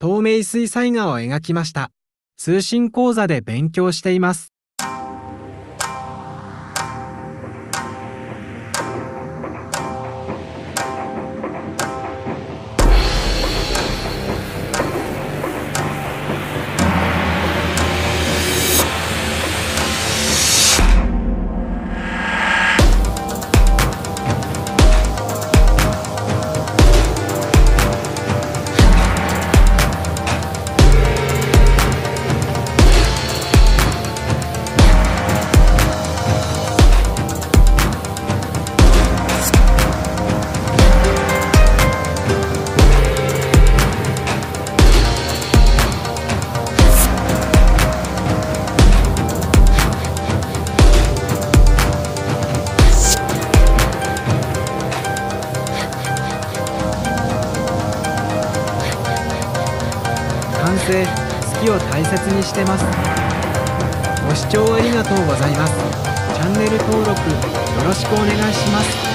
透明水彩画を描きました。通信講座で勉強しています。完成、月を大切にしてます。ご視聴ありがとうございます。チャンネル登録よろしくお願いします。